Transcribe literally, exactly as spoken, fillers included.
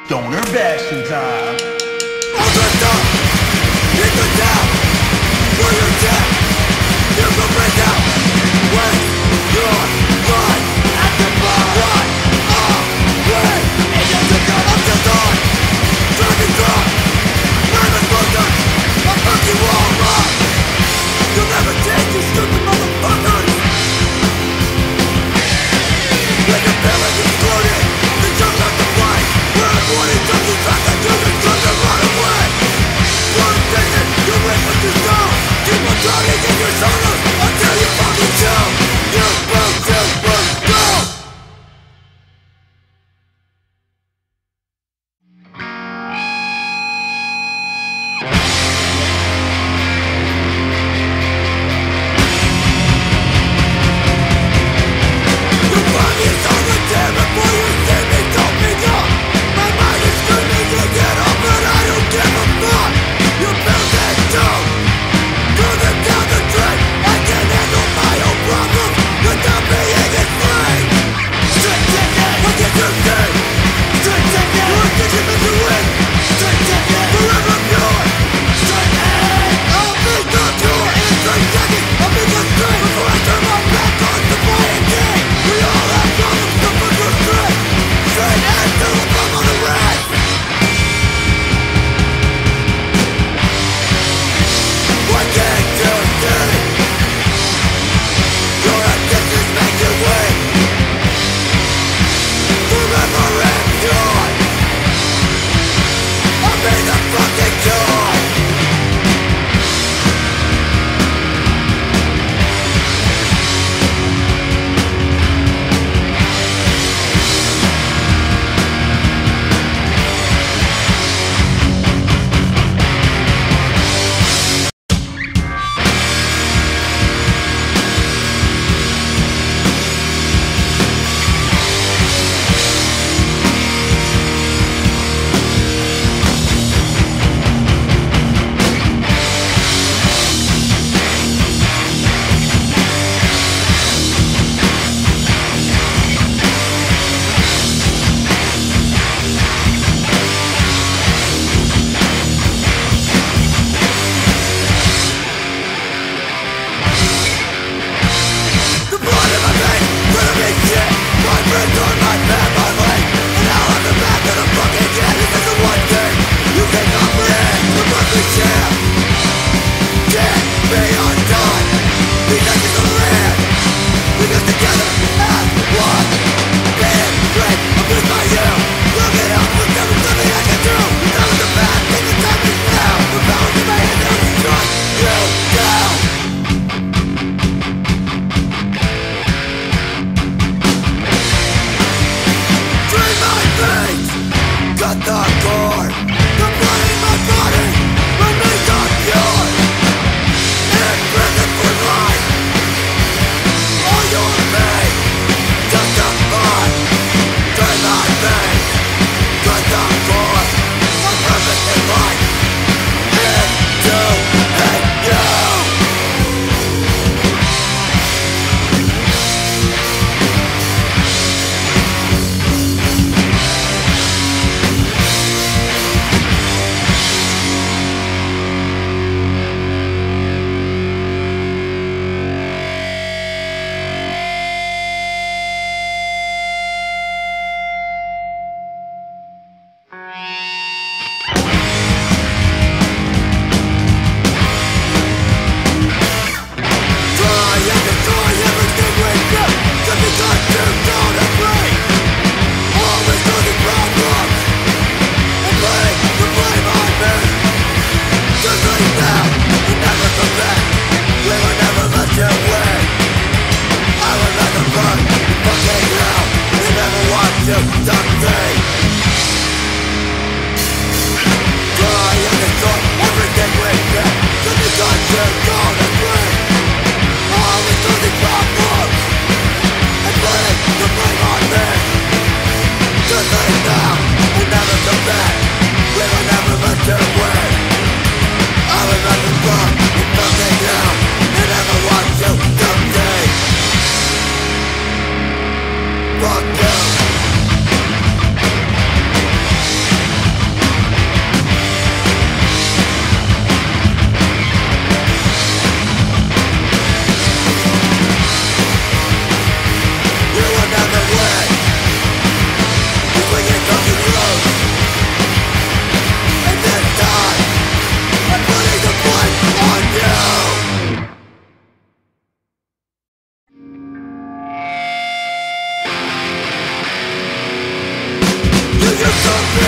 Stoner bashing time. All dressed up, in the town, for your death, you will break out. When you're right at the bar, right away, and you took out up till dawn. Driving drunk, nervous buzzers, I'll fuck you all up. You'll never change, you stupid motherfuckers. When your feelings exploded, they jumped out the fight. Where everyone took you back and you just tried to run away. You're a vision, you wait what you saw. Keep on drowning in your sorrows until you fucking chill. You will, you will go. Your body is on the tear before you see me doping up. My mind is screaming to get up, but I don't give a fuck. You built it too. Throw them down the drain. I can handle my own problems without being afraid. Straight ticket, what did you say? Straight ticket, you were thinking that you win. Straight ticket, forever pure. Straight ticket, I'll be the cure. In three seconds, I'll be the straight. Before I turn my back on the flying king. We all have problems, so fuck your straight. Straight ass till the bum on the rest. What can't you see? Your addictions make you weak. Forever impure. I'm something